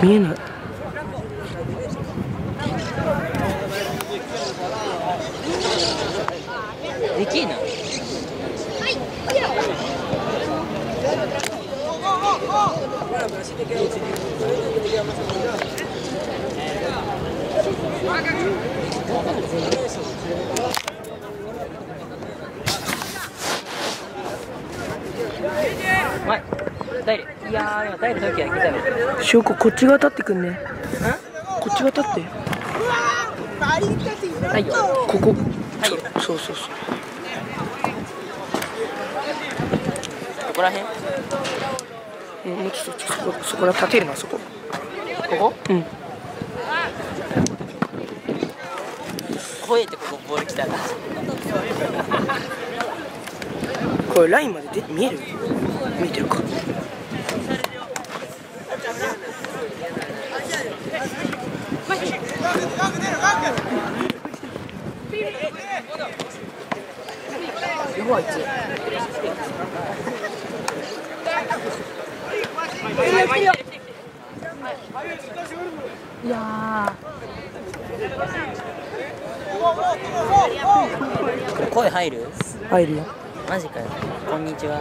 見えない。 できんな。前ダイレ。いや今ダイレ時は来たよ。 証拠こっち側立ってくんね。こっち側立って。 はいよ。 ここ。 はいよ。 そうそうそう。 ここらへん。 もうちょっとそこら立てるな、そこ。 ここ？ うん。 怖いってここボール来たら。 これラインまで見える？見えてるか。 やばいあいつ。いや声入る？ 入るよ。 マジかよ。こんにちは。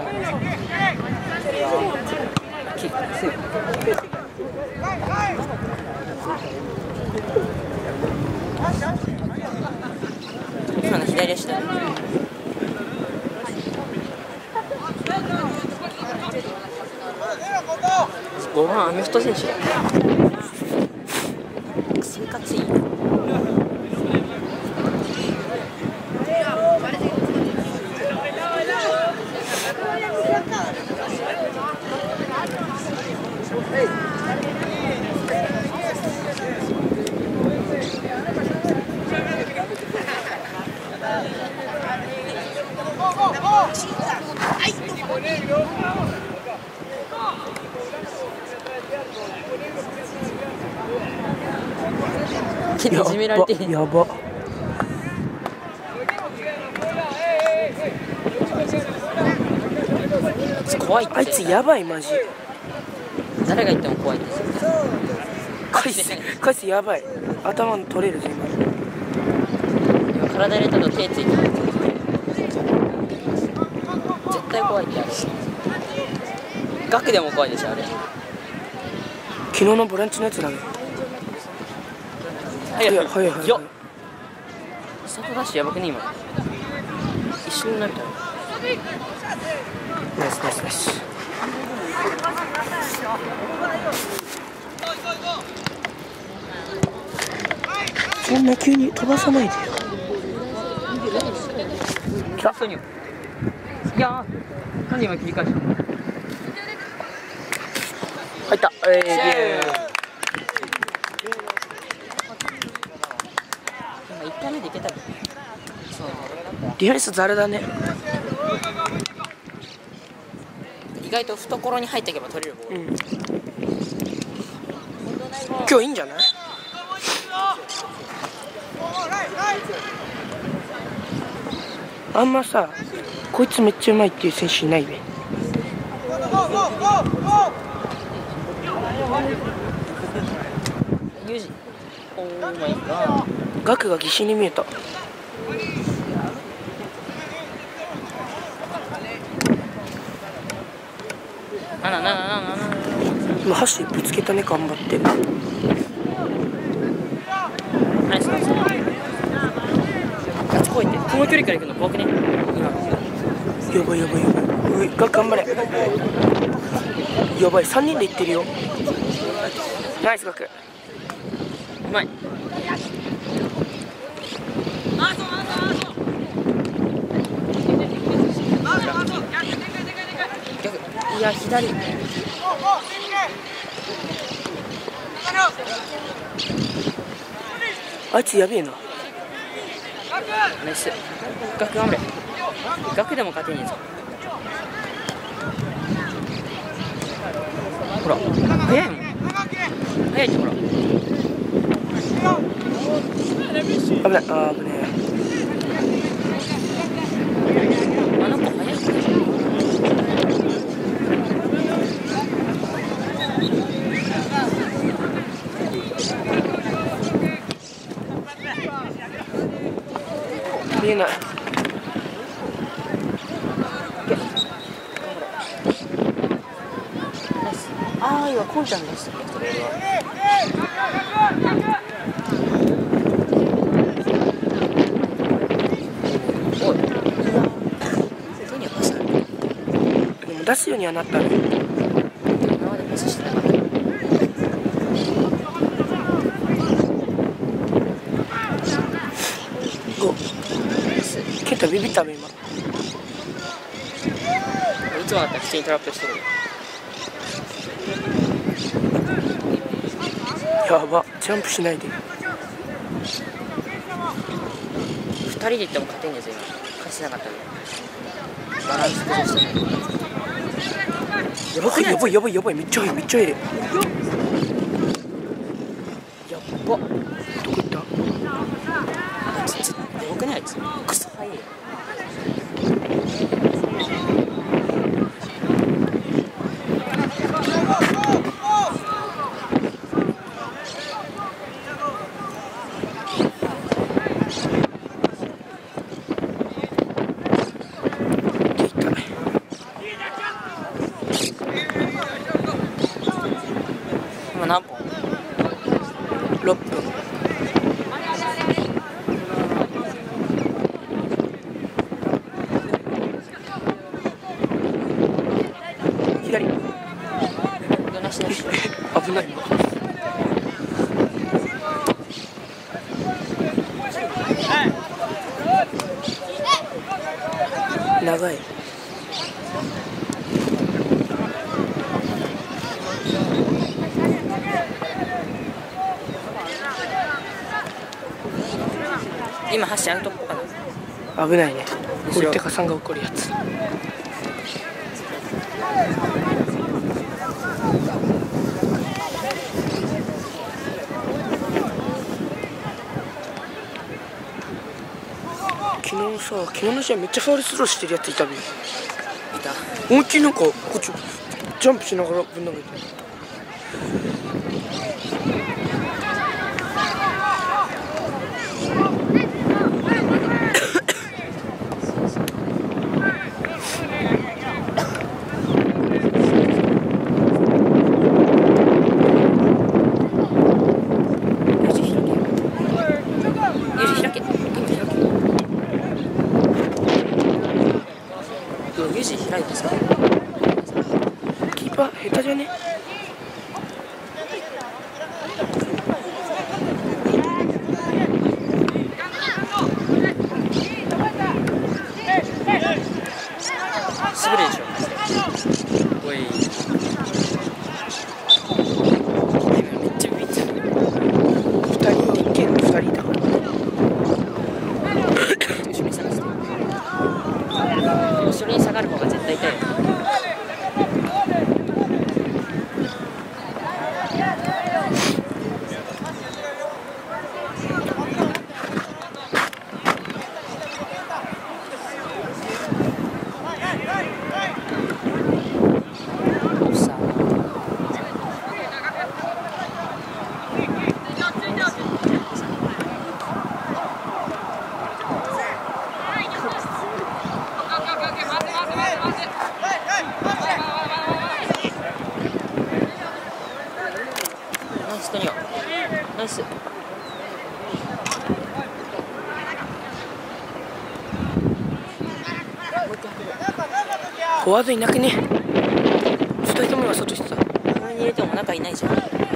今の左足だよ。5番アメフト選手だよ。生活いい。いじめられてる。 やば。 怖いって。 あいつやばいマジ。 誰が言っても怖いって。 こいつやばい。頭取れるぞ今。 今体入れたと手ついてる。絶対怖いってあれ。額でも怖いでしょあれ。 昨日のボランチのやつだね。 早い早い早い。 よっ。スタートダッシュやばくね今。一瞬になるから。 ナイスナイスナイス。そんな急に飛ばさないでよ。 来た。いやー、なんで今切り返したの？ 入った。 1回目でいけた。そう。 ディフェンスザルだね。 意外と懐に入っていけば取れるボール。 うん。今日いいんじゃない？あんまさ、こいつめっちゃうまいっていう選手いないね。 ユージ。オーマイガー。 ガクが疑心に見えた。今箸ぶつけたね、頑張って。 ナイスナイス。あっち来いって。この距離から行くの怖くね？ やばいやばいやばい。ガク頑張れ。やばい、3人で行ってるよ。ナイスガク。うまい。いや左。 あいつやべえな。 ナイス。ガク頑張れ。ガクでも勝てねえぞ。ほら早いもん。早いってほら。 危ない。あー危ねえ。 あの子早いって。 見えない。 ああ、今コンちゃん出したけど、それは。おい、手にはパスある。 でも出すようにはなったね。 今までパスしてなかった。 ケンタビビったの今。 いつもだったら普通にトラップしてる。 やば、ジャンプしないで。 2人で行っても勝てんですよ、今。勝ちなかったんで。バランス崩してない。 やばいやばいやばいやばい、めっちゃ速いめっちゃ速い。やっば、どこ行った？ あ、ちょ、やばくない？クソ速いよ。今何本 ？6分。左。 なしなし。 危ない。長い。 今箸アウトっぽかな。 危ないね。堀高さんが怒るやつ。昨日の試合めっちゃファウルスローしてるやついたべ。 いた。 思いっきりなんかこっちジャンプしながらぶん投げて。 開いてさ。 キーパー下手じゃね？ 滑るでしょ。おい。めっちゃビビってる。 2人でっけん2人だから。 後ろに下がって。後ろに下がる方が絶対痛いよ。ナイス。 フォワードいなくね。2人とも今外してた。 これに入れても中いないじゃん。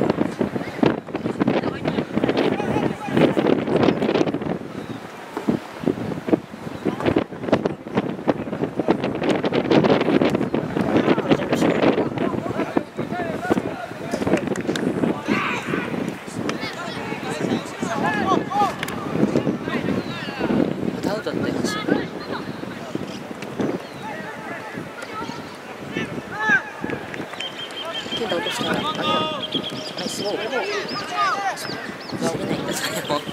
剣道落としたら、ナイス。これは降りないんだ、それも。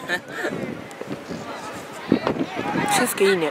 俊介いいね。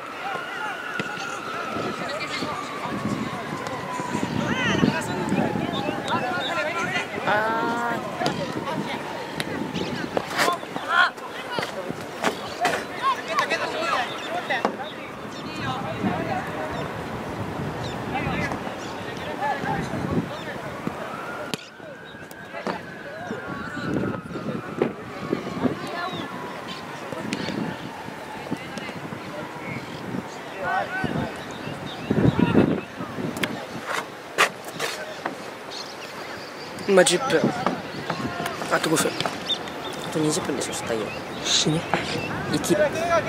今10分。あと5分。 あと20分でしょ、太陽。 死ね。 生きる。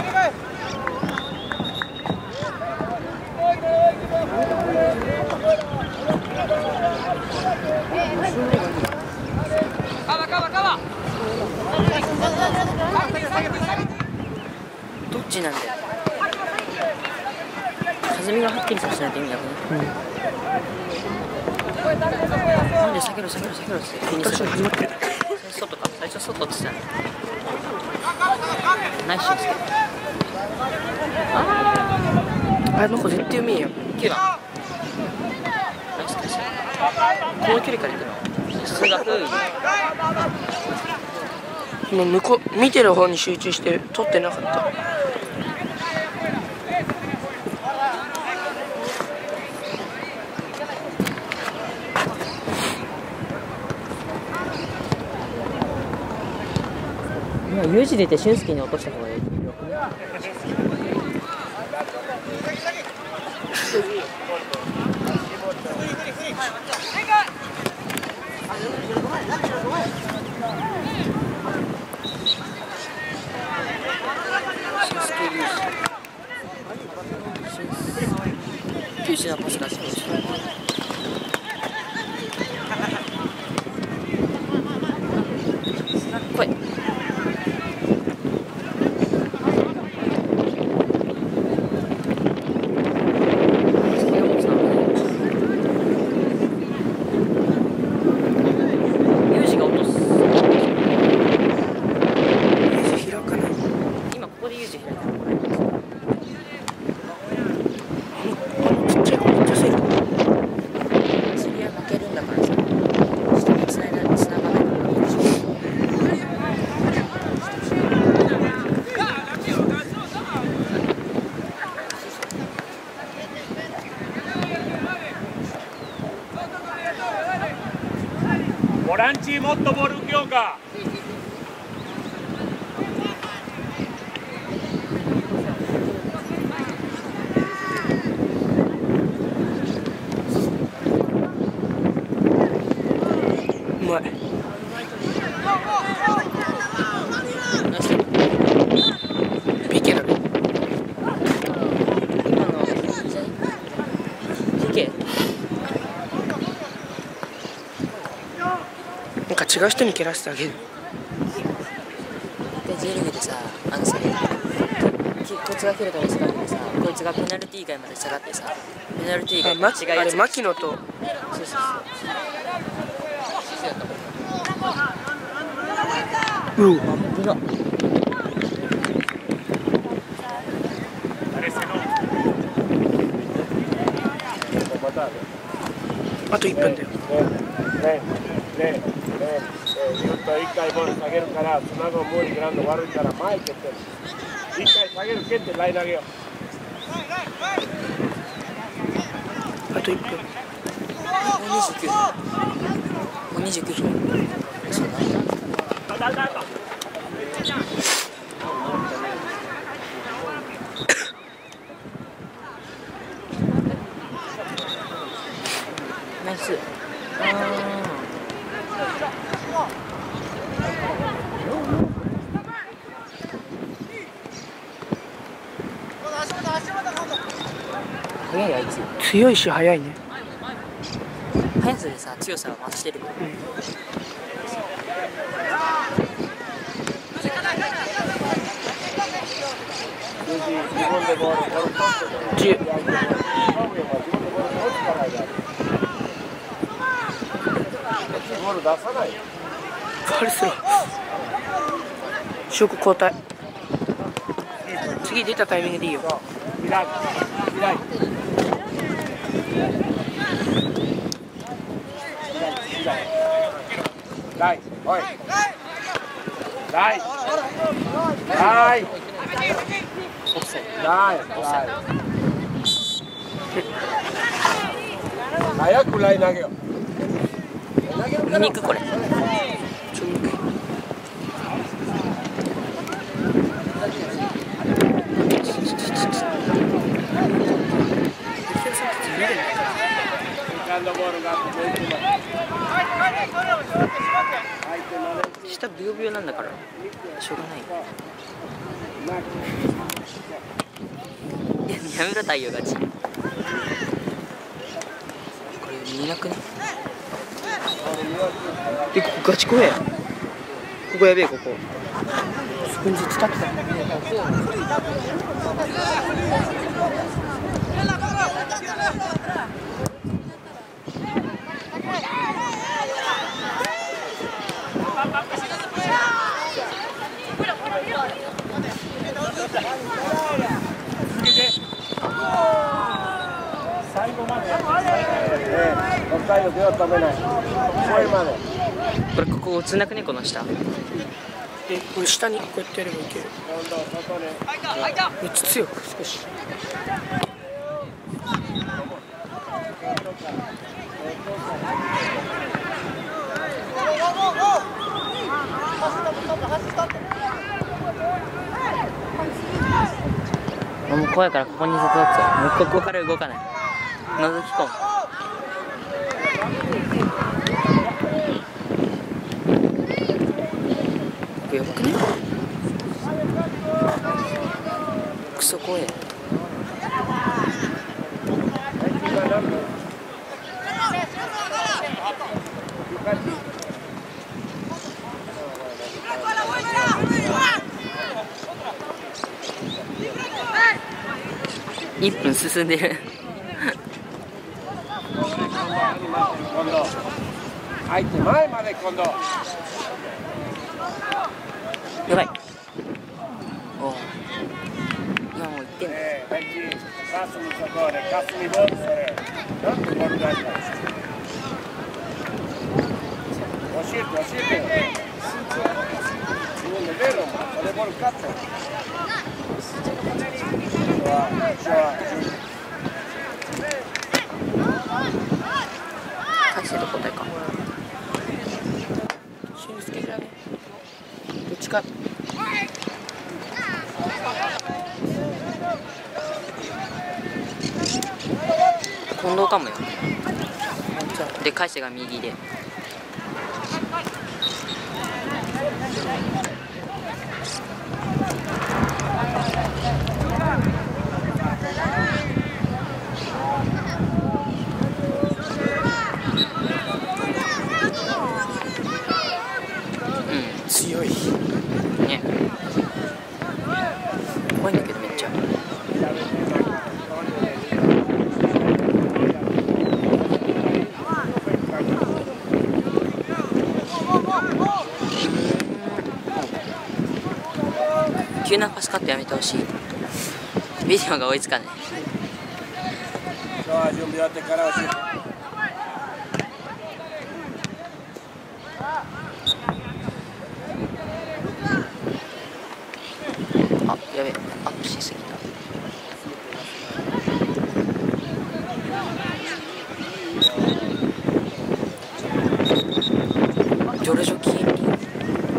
どっちなんだよ。風見がはっきりさせないと意味なくね。なんで下げろ下げろ下げろって気にする。 始まってる。 外か、最初外って言ってたね。ナイスですけど。 あの子絶対うめえやん。 9番。ナイスです。この距離から行くの数学もう向こう見てる方に集中して撮ってなかった。 今 U 字出て俊介に落とした方がいい。九州のパス出してほしい。来い。 ボランチもっとボール受けようか。 うまい。ピケだね。 今のピケ。 なんか違う人に蹴らせてあげる。 で J リーグでさ、あのさ、こいつが蹴るから下がってさ、こいつがペナルティー外まで下がってさ、ペナルティー外あれ牧野と。 そうそうそう。 うん。あと1分だよ。 ずっと1回ボール下げるから、つなぐ無理グラウンド悪いから前蹴ってる。1回下げる蹴ってライン投げよう。 あと1分。 もう29。もう29分。そうだ。ナイス。早いあいつ。 強いし速いね。 速さでさ、強さは増してる。 10。 ボール出さない。 ファルスロー。証拠交代。次出たタイミングでいいよ。 開い。ライ、おい。ライ。早くライ投げよう。 見に行くこれ。セカンドボールがあってブヨブヨなんだからしょうがない。やめろ太陽ガチ。これ見えなくね。ここガチ怖え。ここやべえ。ここスポンジ伝ってた。 最後まで。北海道では止めない。最後まで。 これここ映んなくねこの下。 これ下にこうやってやればいける。めっちゃ強く少し。 もう怖いからここにずっと立つよ。もうここから動かない。覗き込む。これやばくね？クソ怖え。1分進んでる。 今度相手前まで今度。 やばい。おお。今もう1点。 ガスにそこでガスにボールする。なんでボール出したんですか。教えて。自分で出るのもそれボール勝って。 返せる答えか。 俊介じゃね。どっちか。 近藤かもよ。で返せが右で。 強い。 ね。怖いんだけどめっちゃ。急なパスカットやめてほしい。ビデオが追いつかない。 今日は準備終わってから教えて。 あ、やべえ、アップしすぎた。ジョルジョキーンリン。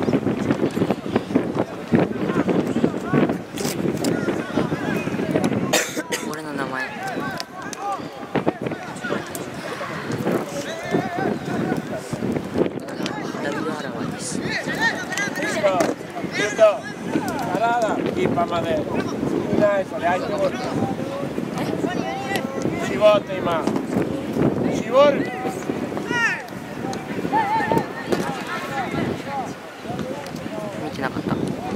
俺の名前。ダビド・アラワです。 キーパーまでいない。それ相手ボール絞って今絞る。 見てなかった。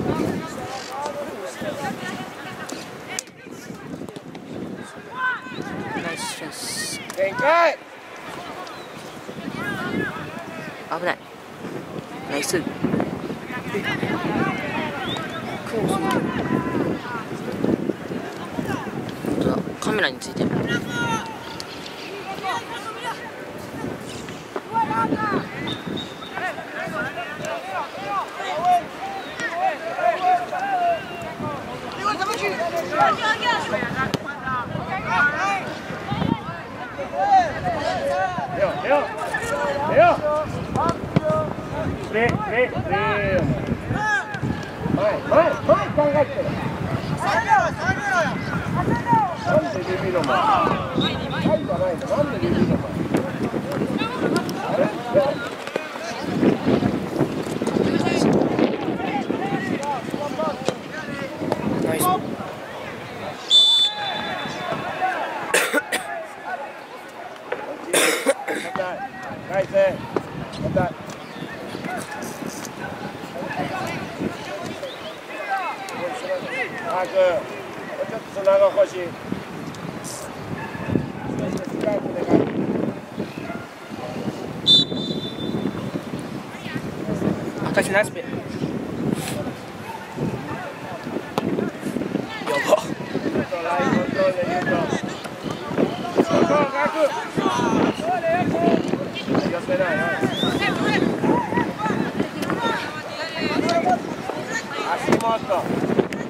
ナイスシャンス。 展開。 危ない。ナイス。本当だ、カメラについてる。 マーク、もうちょっとつなが欲しい。スライクでかい。 私ナイスペ。やば。 ラインコントロールで言うと。そう、ガク。寄せないよ。足元。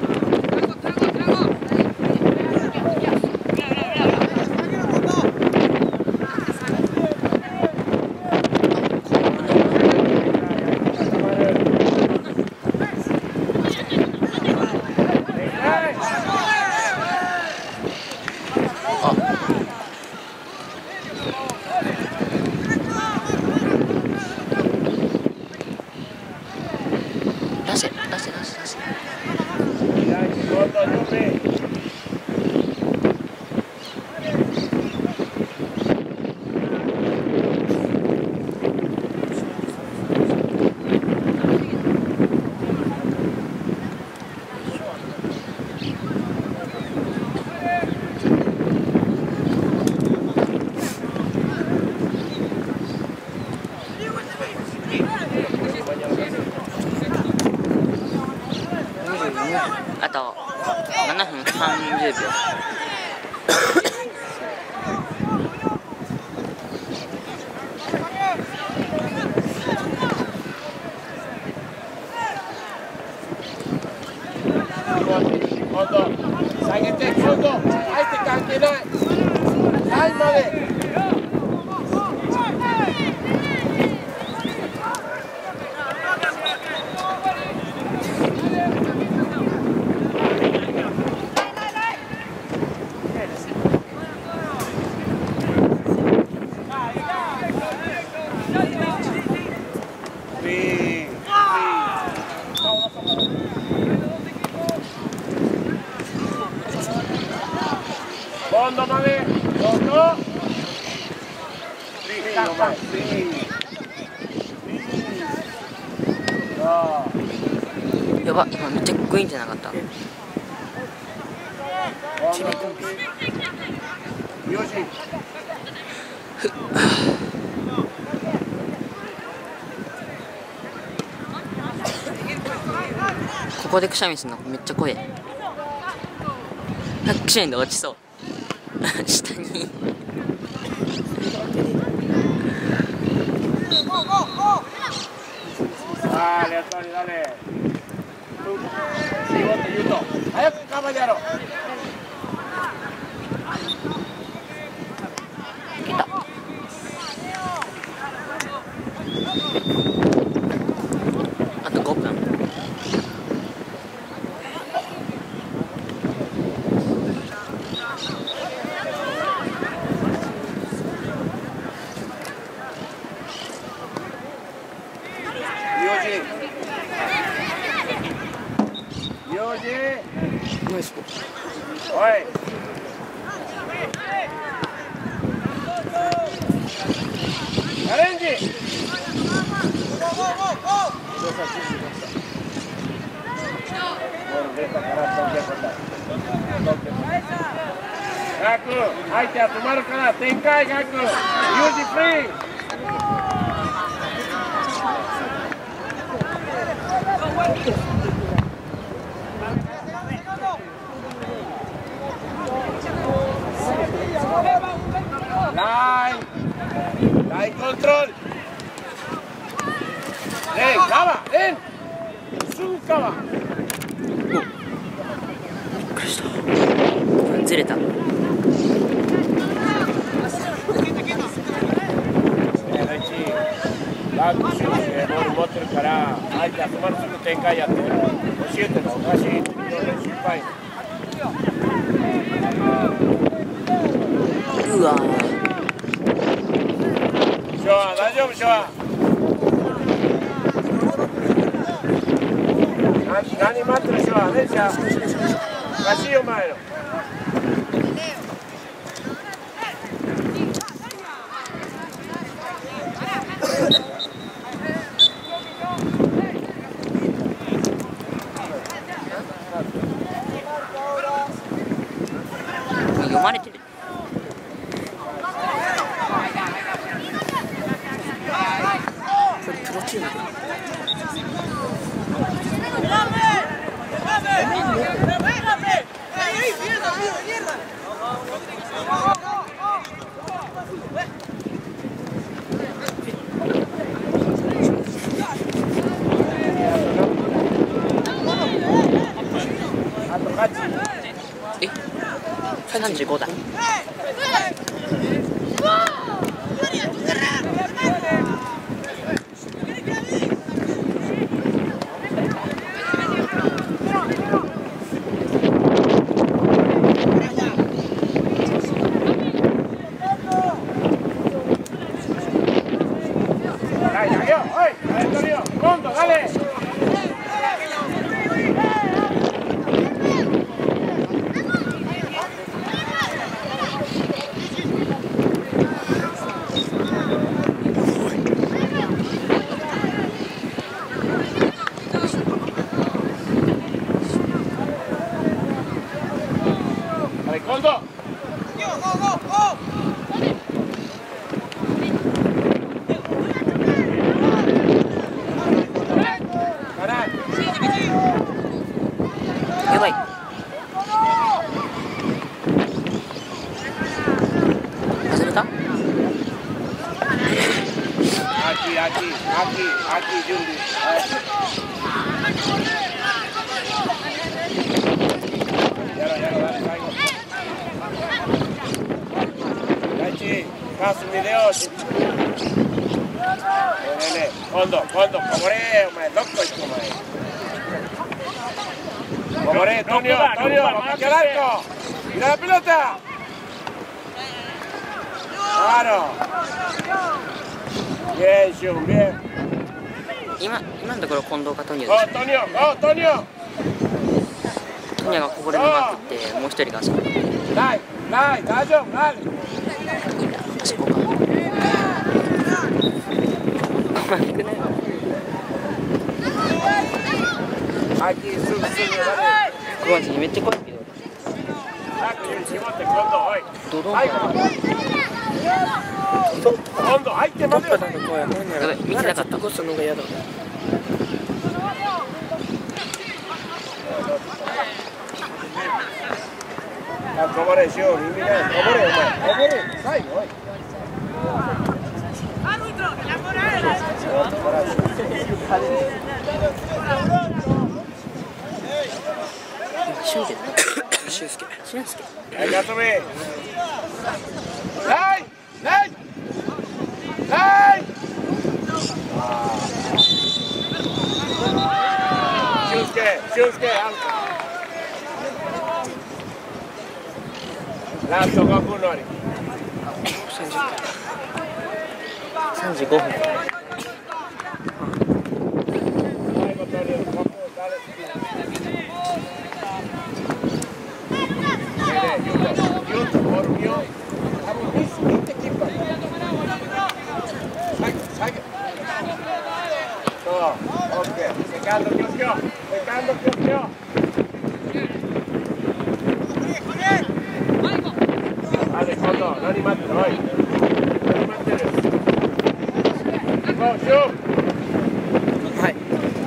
あと7分30秒。 今度下げて、今度相手関係ない。ラインまで。今度まで、どうぞ。 やば、今めっちゃグイーンじゃなかった。ここでくしゃみするのめっちゃ怖い。くしゃみで落ちそう。下に。 ああ、レッドになれ。仕事言うと、早くカバーやろう。 あと5分。 おい。チャレンジ。ガク、相手は止まるから展開ガク。ユージフリー。ラインコントロール。カバー、すぐカバー。 びっくりした。ずれた。 ラグボール持ってるから相手は止まるすぐ展開やって教えてるのおかしい。失敗。 うわショア大丈夫ショア。何待ってるショアねショア。おかしいよお前の。 え、35だ。 やばい。 外れた？ 秋準備。やろ最後。大地パス見れよ。ね今度こぼれお前どこ行くお前。Corre, Tonio, vamos aquí al arco. Mira la pelota. Claro. Bien, Shun, bien. 今のところ近藤かトニョ Go, です。 Tonio, go, Tonio. トニョがこぼれのマークってもう一人があそこ。 Dai, dai, dai. あそこか。低くないの？ Aquí, sub, dale. マジめっちゃ怖いけど。ドドンかな。 今度入ってどっかますよ。 なんかこうやね。 やばい見てなかったこすのが嫌だ。 こぼれしよう、耳ない。こぼれ、お前。こぼれ、最後、おい。 俊介。 俊介。 俊介。 はい、ガトミ。はい、はい。はい。俊介、アウト。ラスト5分のあり。 35分。 何待ってるおい。何待ってる。そう、シュー。 はい。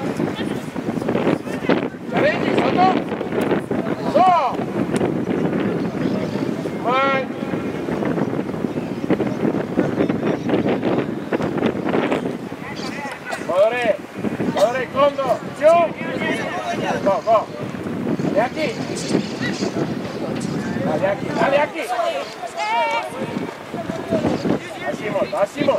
チャレンジ、外。そう。前。戻れ、今度。シュー。ゴー。ヤキ。ヤキ。足元。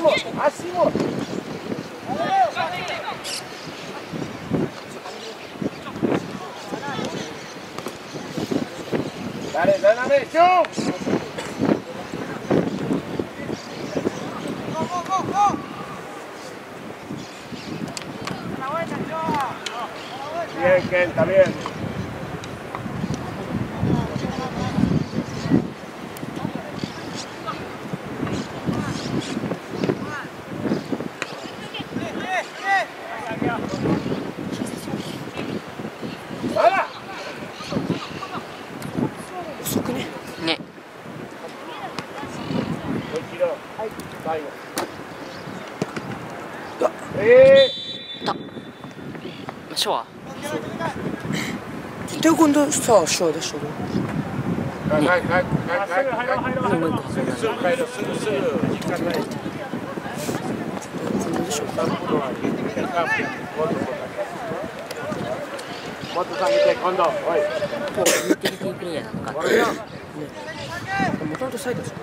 誰斜めシュー。Bien, Ken, está bien. ¡Hala! 遅くね。 ね。 はい、最後。 うわ。 た。まあ、ショア。 いテコンドさ、ショーでしょ。 はいはいはいはいもう一個挟んだすぐ帰るすぐ時間ないもっと下げて今度おいユーティリティプレイヤーなのか。 もともとサイドじゃん。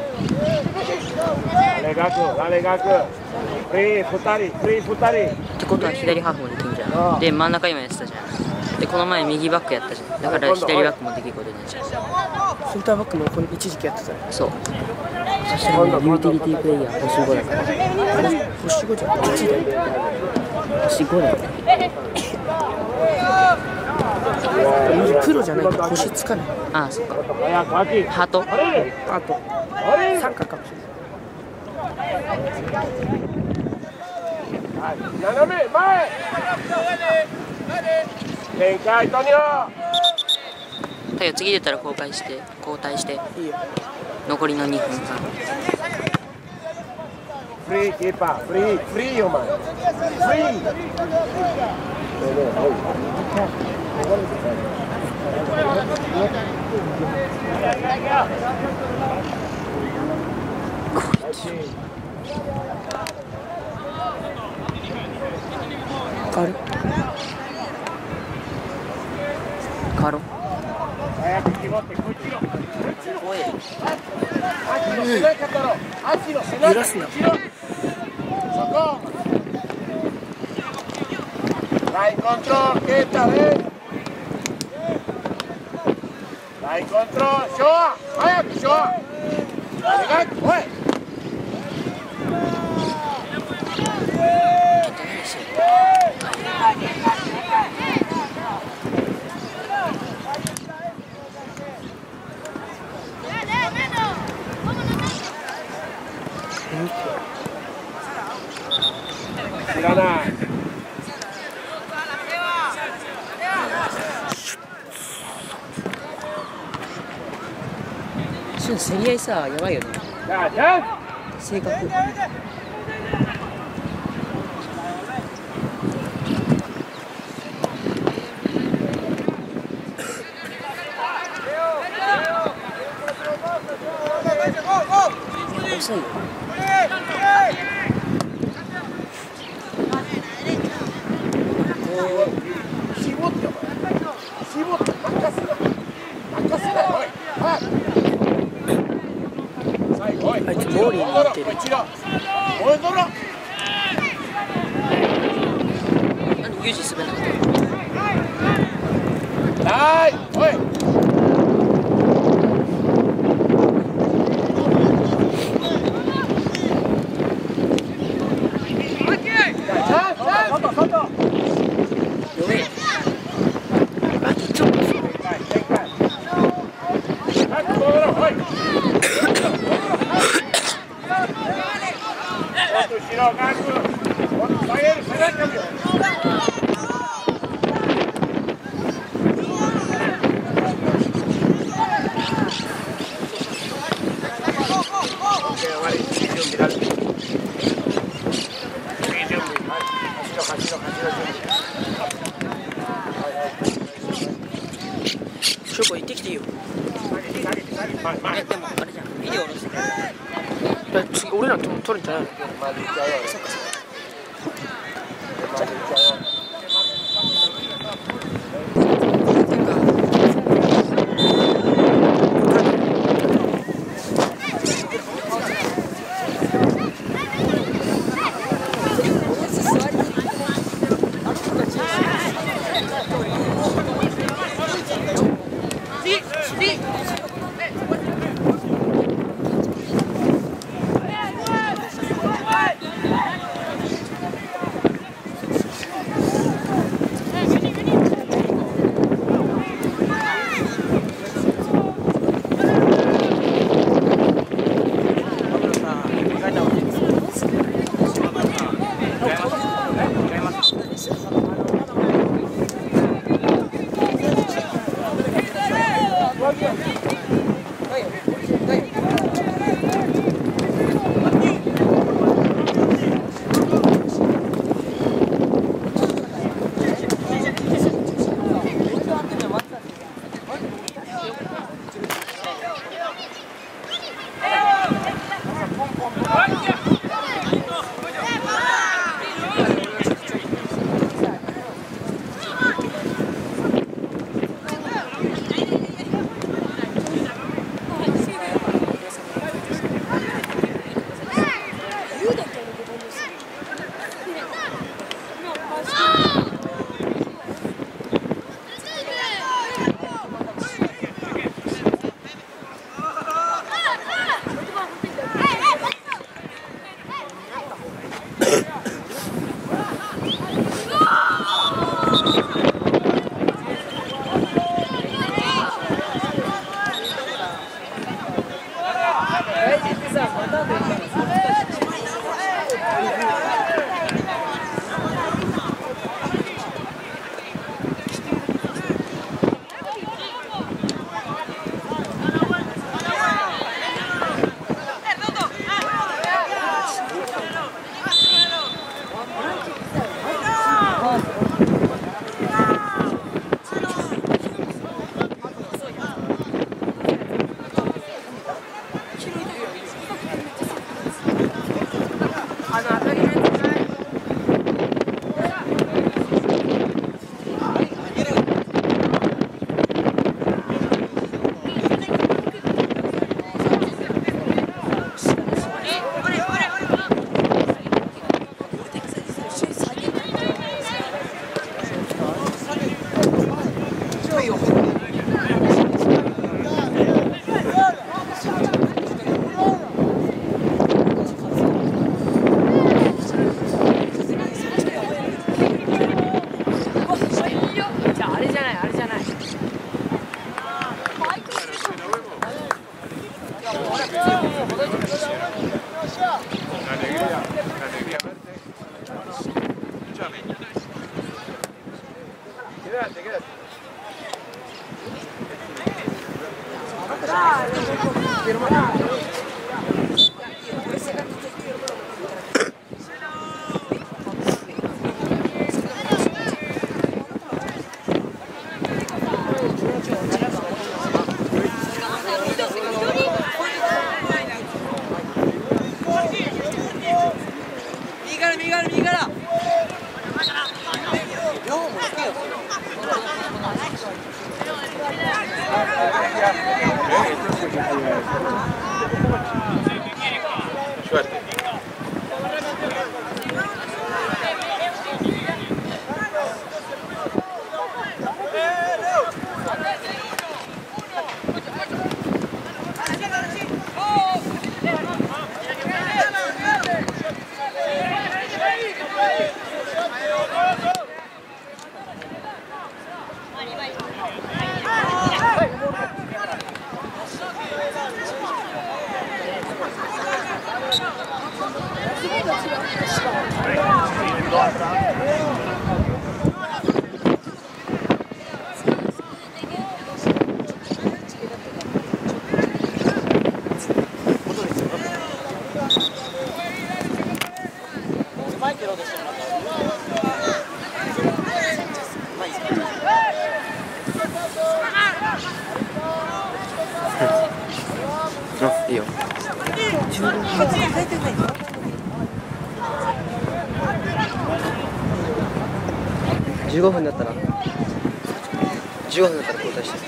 あれがくフリー2人ってことは左ハーフもできんじゃん。で真ん中今やってたじゃん。でこの前右バックやったじゃん。だから左バックもできることになっちゃう。 センターバックもこれ一時期やってたよ。 そう。そしたらユーティリティプレイヤー星5だから。 星5じゃん。1だよ。 星5だよ。 プロじゃないから星つかない。 ああ、そっか。 早く秋ハート。 あと三角かもしれはい斜め前展開トニオ太陽次出たら交代してない。いいよ。 残りの2分半。 フリーキーパーフリーお前フリー変わる。 変わろう。 早く絞ってこっちの怖え。 揺らすな。 そこラインコントロールケータねラインコントロールショー早くショーお願いおい知らない競り合いさ、やばいよね。 じゃあじゃあ性格。遅いよ。 絞ってお前絞って任せろおいはい最後おいあいつモーリーになってる。 おいチロおいドロなんでユージ滑らなかっはいおいショコ行ってきていいよ。 た。え、でもあれじゃん。ビデオ下ろしてくれる。 次俺らとも撮るんじゃないの。 いいよ。15分だったら交代して。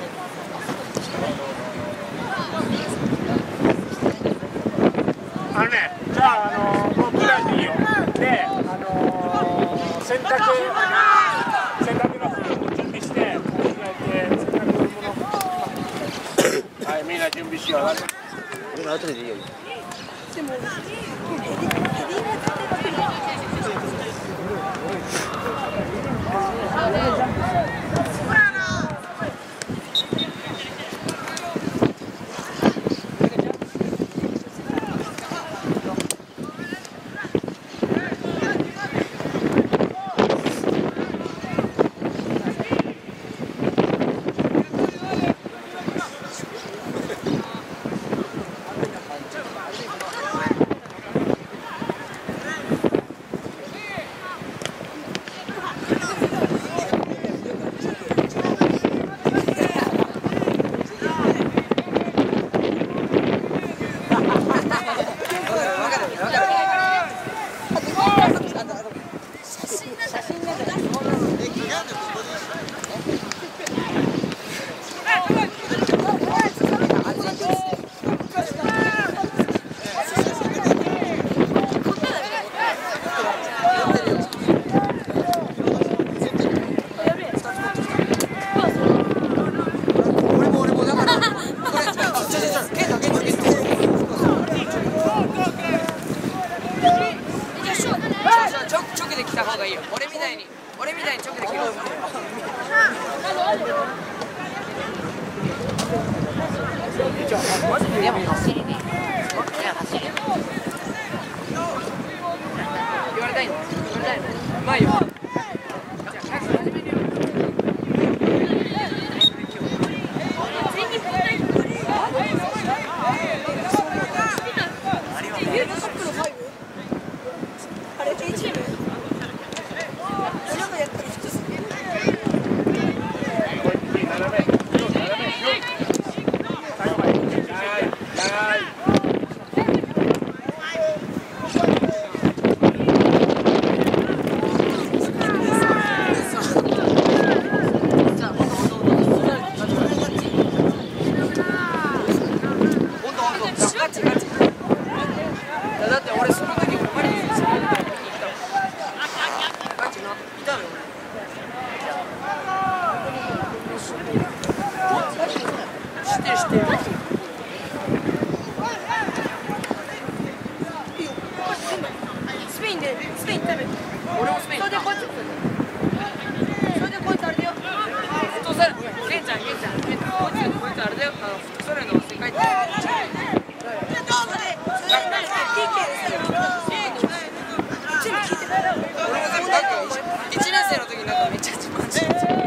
じゃあ、もう着替えていいよ。で、洗濯の服準備して、着替えて、洗濯物。はい、みんな準備しよう。 俺が後でいいよ。 俺みたいに直で切ろう。でも走りね。走り。言われたいの？言われたいの？うまいよ。だって俺その時もマリにその時見に行ったもん。ガチな、いたのよ知ってる知ってる。スペイン行ったの。俺もスペイン行った。それでこいつあれだよ。フットサル、ゲンちゃんこいつあれだよ。フットサルの世界大会。1年生の時なんかめっちゃ自慢してた。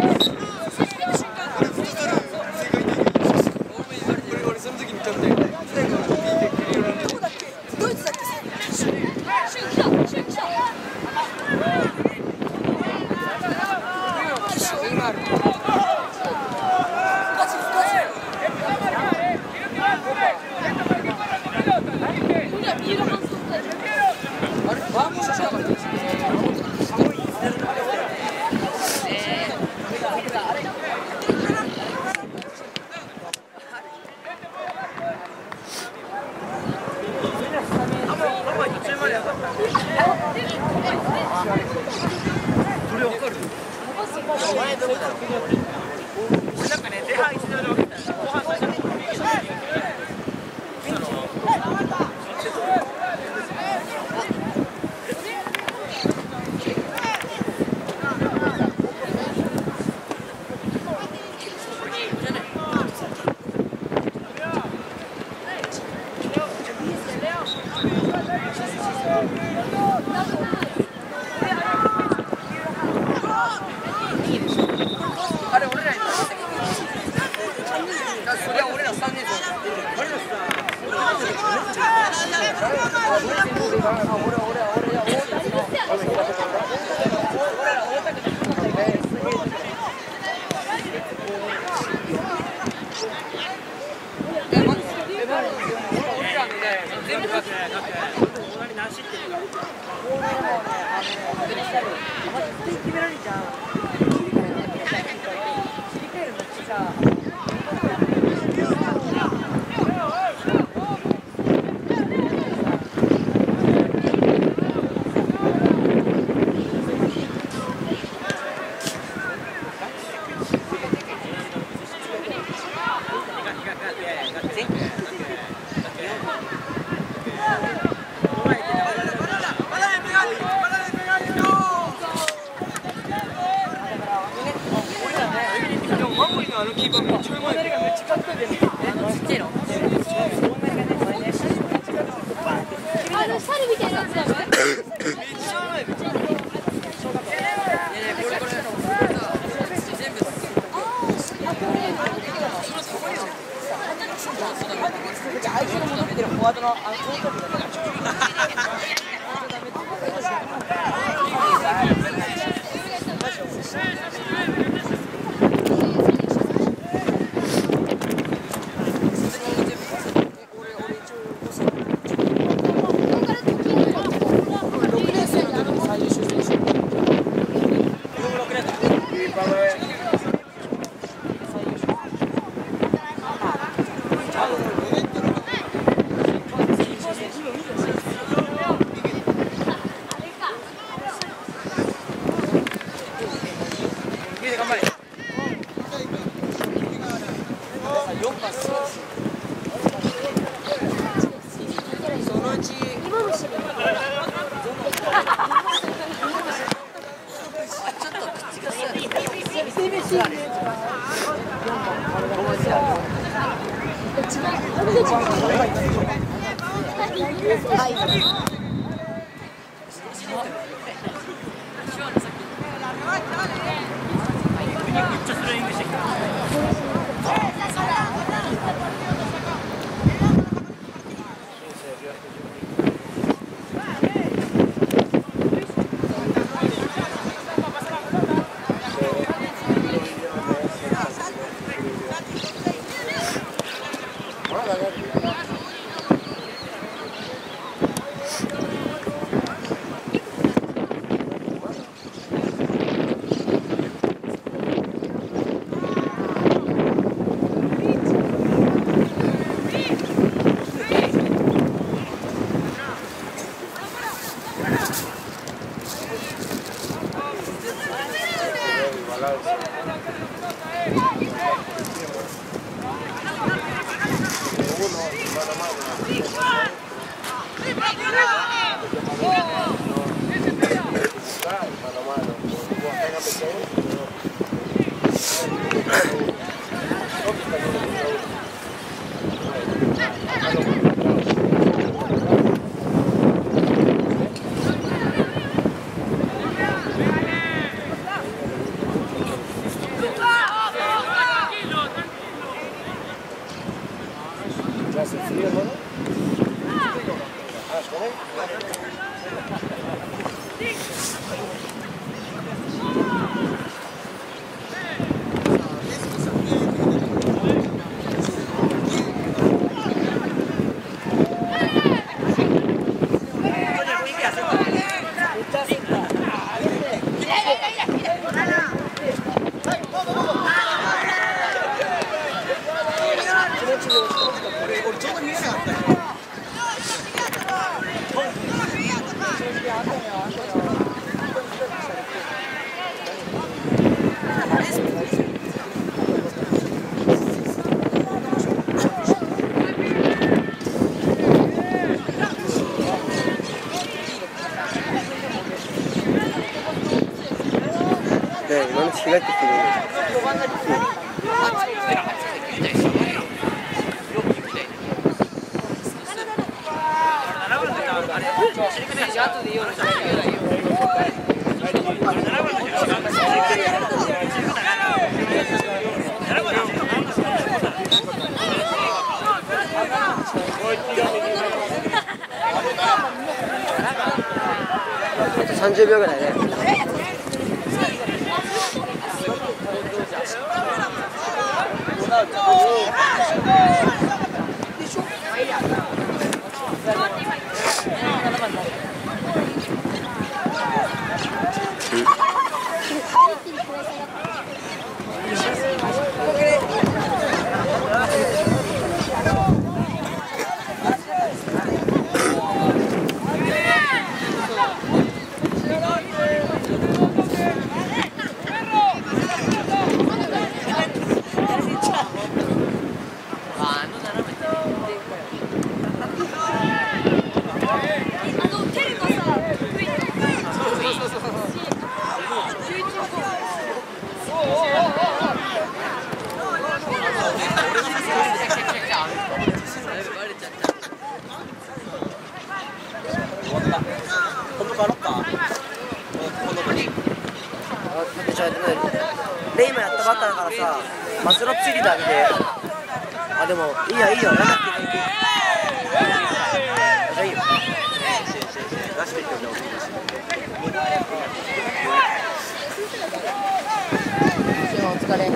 30秒ぐらいね。レイ今やったばっかだからさ、マスロップついててあげて。あ、でもいいよいいよ、やんなくていい。じゃあいいよ。出していってよ。お疲れ。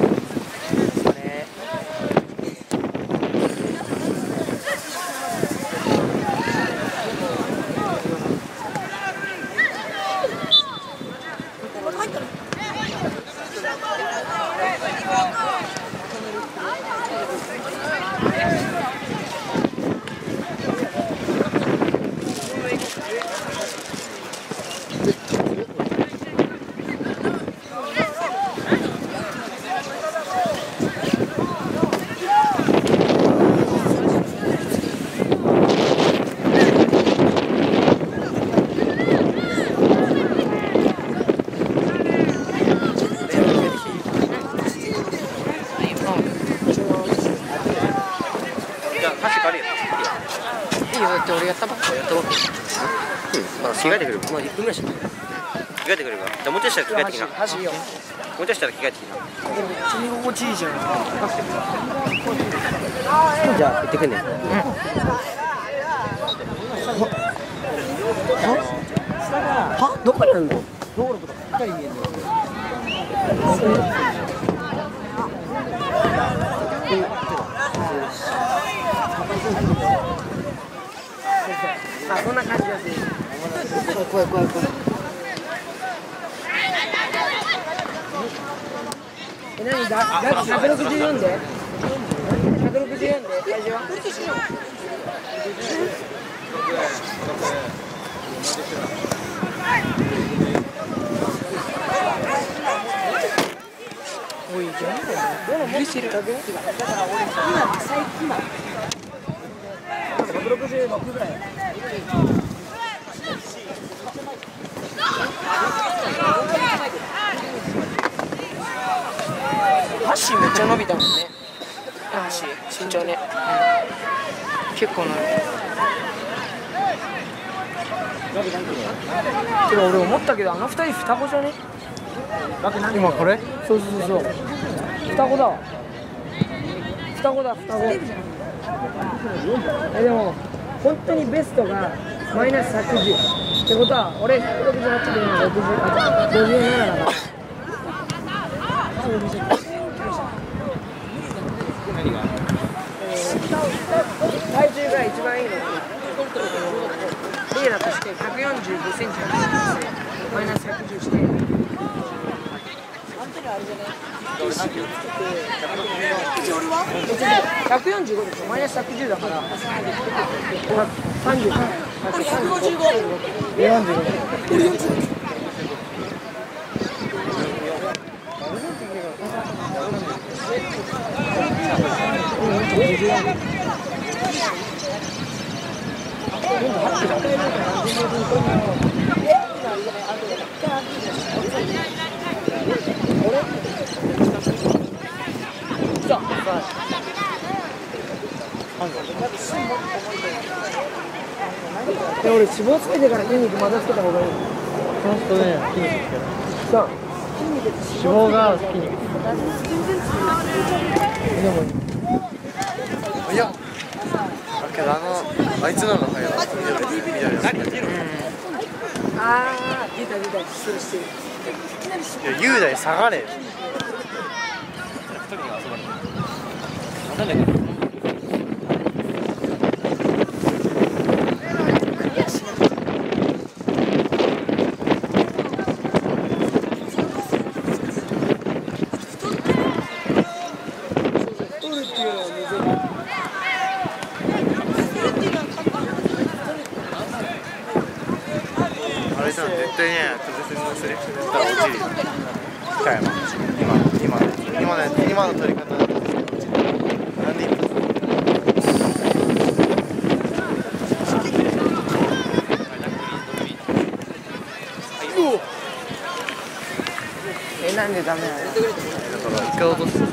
俺やったばっかやったばっか。まだ着替えてくる。まあ1分ぐらいしか。着替えてくるか。じゃあもうちょいしたら着替えてきな。箸よ。もうちょいしたら着替えてきな。着心地いいじゃん。じゃあ行ってくんね。は？どこにあるの？道路とかしっかり見えるの。あ、そんな感じだし。怖い。何だ？164で？164で大丈夫？おいじゃん。無理してる。だから俺今最近166ぐらい。足めっちゃ伸びたもんね。足身長ね。結構なる。でも俺思ったけど、あの2人双子じゃね？今これ？そう。双子だわ。双子。でも本当にベストがマイナス110ってことは俺168で今57だから。体重が一番いいのにリーダーとして145センチマイナス110して145ですよ。マイナス110だから30。俺155。俺俺脂肪つけてから筋肉またつけた方がいい。 この人ね、筋肉つける。 さあ脂肪が筋肉。 でもいや。だけどあいつの方が早い。 ああ出たしてるしてる。 いや雄大下がれよ。あれじゃん、絶対ね、崩せのすれ。落ちるよ。北山。今の取り方。なんで今。 なんでダメなの？ だから一回落とすとさ。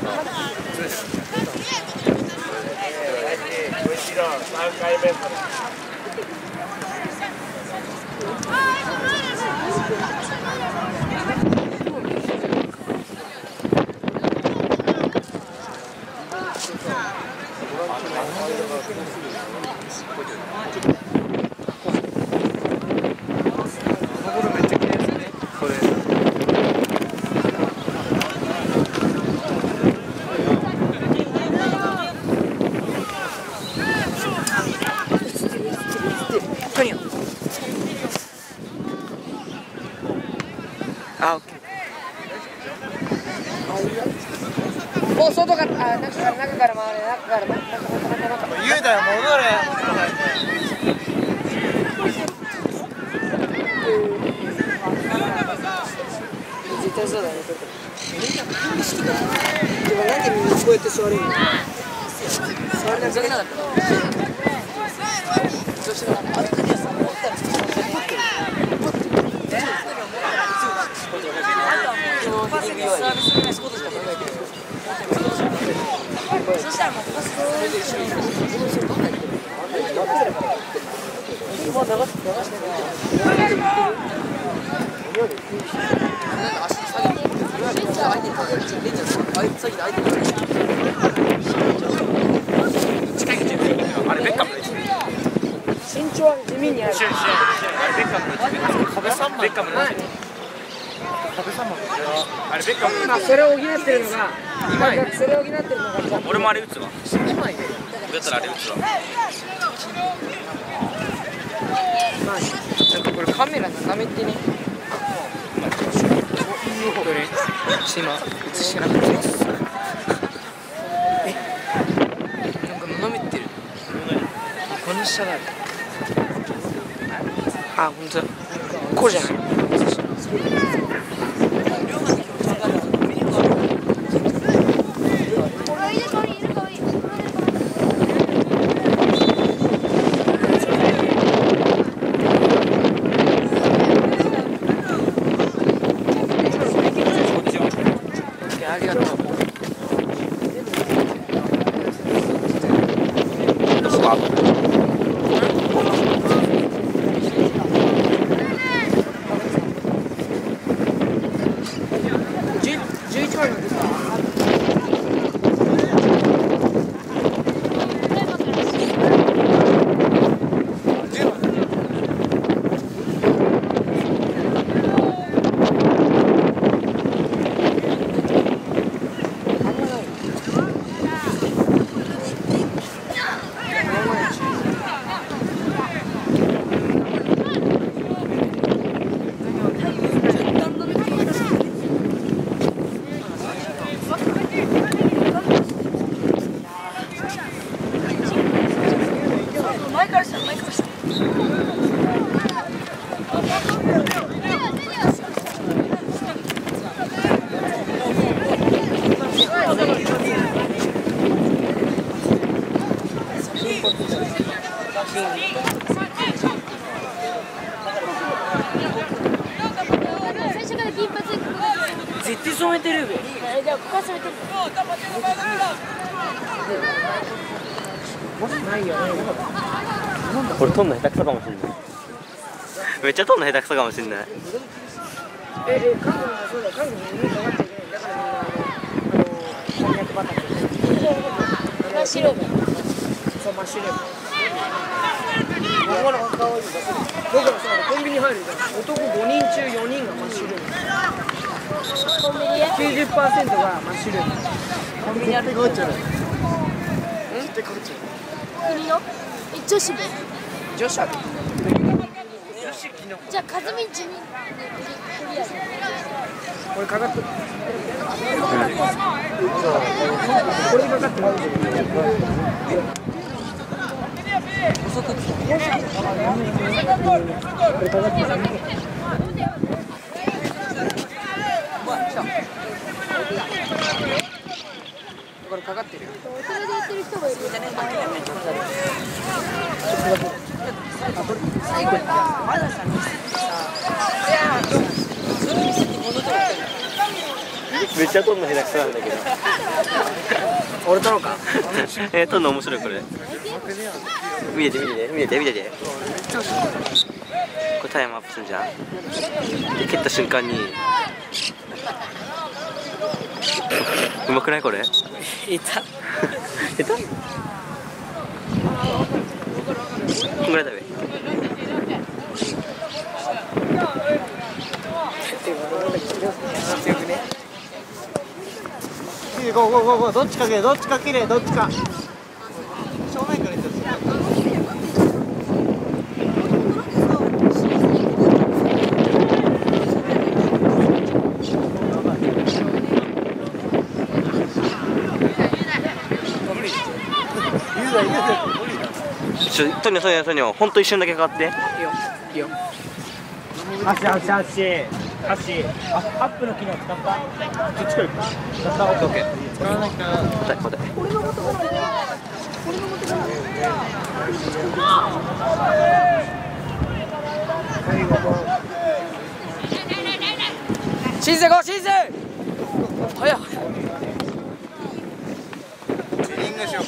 3回目。 あ、オッケー。もう外から、中から回れ、中から。 雄大戻れ。 絶対そうだね。でもなんでみんなこうやって座れるの？座れなかった。そしたらあれベッカムでしょ。 身長は地味にある。 あれベッカムの壁3枚。ベッカムの壁3枚。あれベッカム。 まあそれを補ってるのが、それを補ってるのが。 俺もあれ打つわ。2枚で。だったらあれ打つわ。 まあちょっとこれカメラ眺めてね。これ今映してなくて。なんか斜めってる。この下がある。あ、本当だ。こうじゃない。ありがとう。 どこか。 11番なんですか。 絶対染めてるべ。 じゃあここは染めてるないよ。 これ撮んの下手くそかもしれない。めっちゃ撮んの下手くそかもしれない。 韓国もそうだ、韓国も海かかっちゃいけない。だからみんなこんにゃく畑。 マッシュルーム。 そう、マッシュルーム。僕の可愛いんだ。僕らさ、コンビニ入るじゃん。男5人中4人がマッシュルーム。 コンビニで 90%がマッシュルーム。コンビニある。 国の女子部女子ある。 じゃあカズミンチにこれかかってる。これかかってる。遅く来た。これかかってる。これかかってるよ。 それで言ってる人もいる最後にまださ、 めっちゃ撮んの下手くそなんだけど。 俺撮ろうか。 撮んの面白いこれ。見てて見てて見てて見てて。これタイムアップすんじゃん。で蹴った瞬間に。うまくないこれ？ 下手。 下手？こんぐらいだべ。 強くね。 ゴーゴーゴーゴー、どっちかけどっちかきれい、どっちか正面から行ったトニョほんと一瞬だけかかって。 いいよ。いいよ。 足足足足あ、アップの機能使った？こっち来るか？使った？オッケー。 答え。 シンセゴーシンセ。早っ。 リングしよう。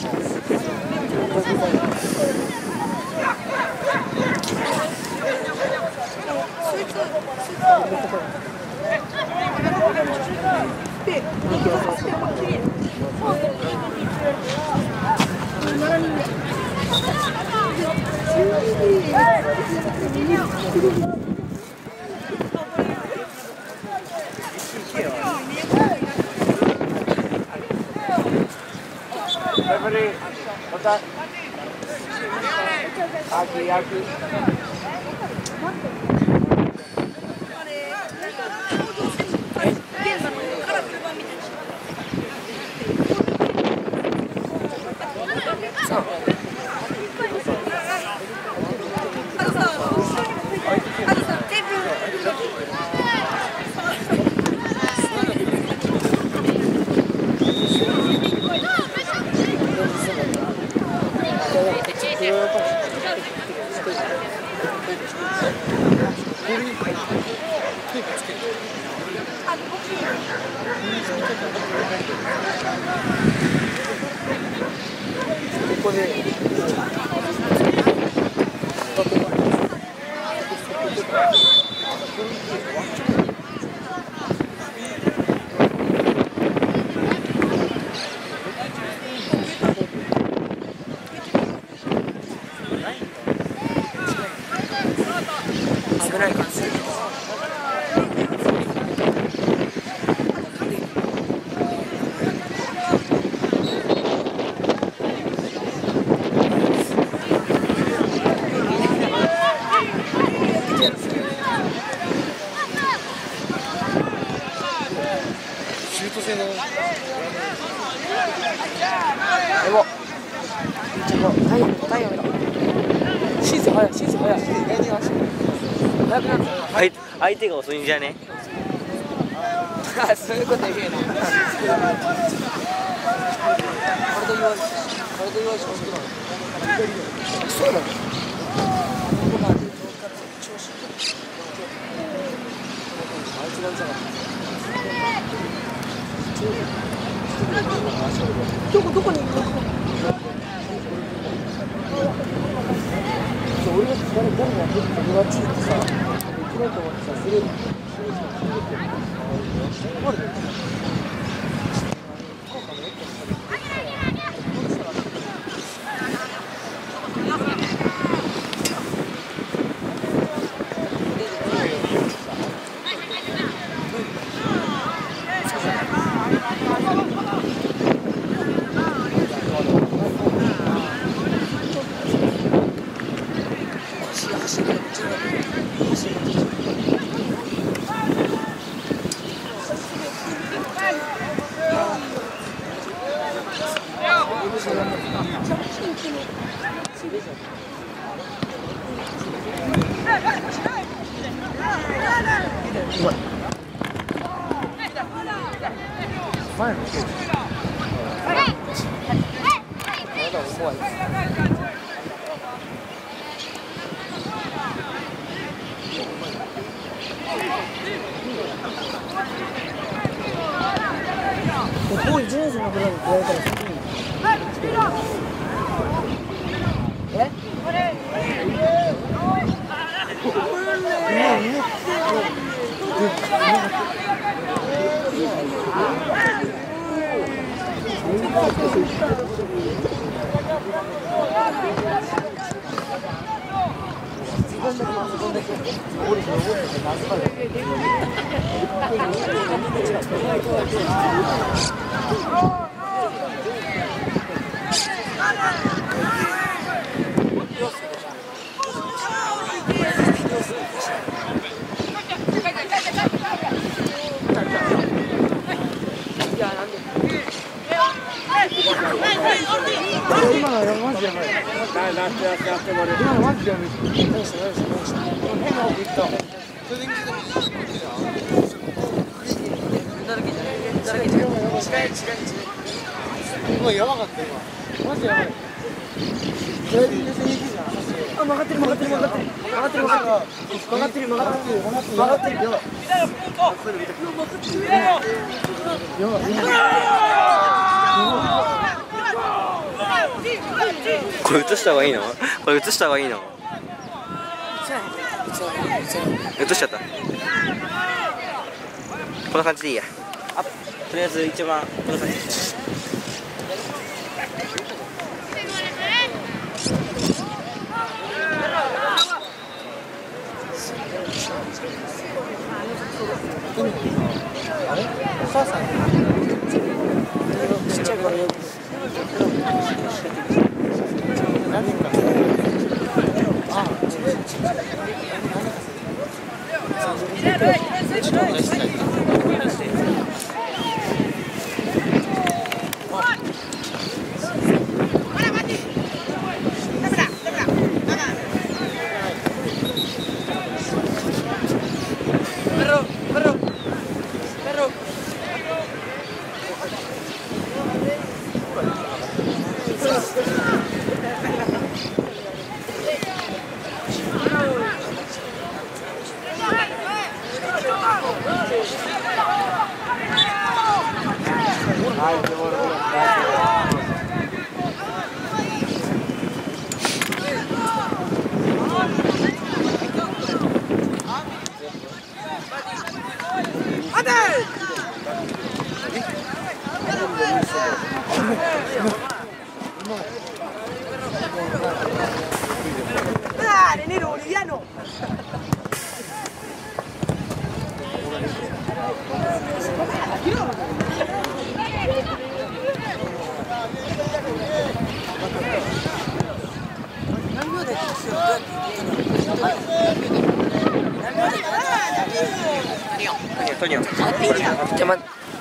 こで危ないからする。シュート性のエゴタイヤシーズ早いシーズ早い早くなる相手が遅いんじゃね？ あ、そういうこと言うな。これと言われし欲しくなる。そうだね。あいつがうざかった。 どこにいるの？俺が誰が友達ってさ、行きないと思ってさ、それ前のそうまだ重い。もう1年生の子らに加えたら先に今のマジでやばい。今のマジでやばい。変な奥行った。もうやばかった今。マジでやばい。あ、曲がってる曲がってる曲がってる曲がってる曲がってる曲がってる曲がってるよ。 これ映した方がいいの？これ映した方がいいの？映しちゃった。こんな感じでいいや。あ、とりあえず一番こんな感じ。 あれ？お母さんちっちゃい頃よく何人かああ Dale, Nero, boliviano. Antonio. Llaman.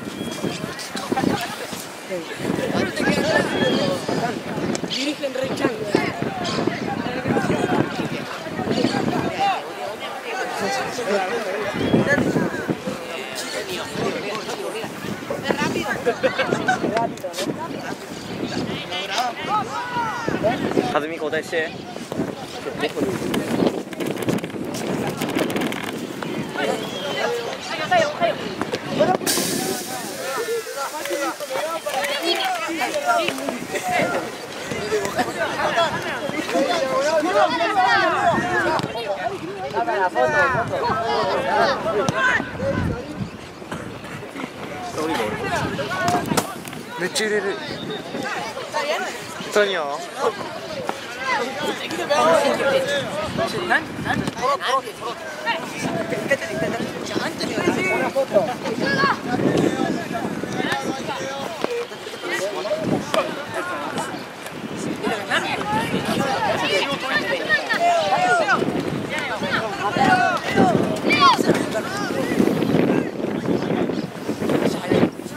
Dirigen Rey-chan. Hazumi 交代して。 はいよ。 めっちゃ揺れる。トニオ。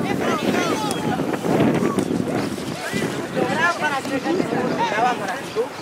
Graban para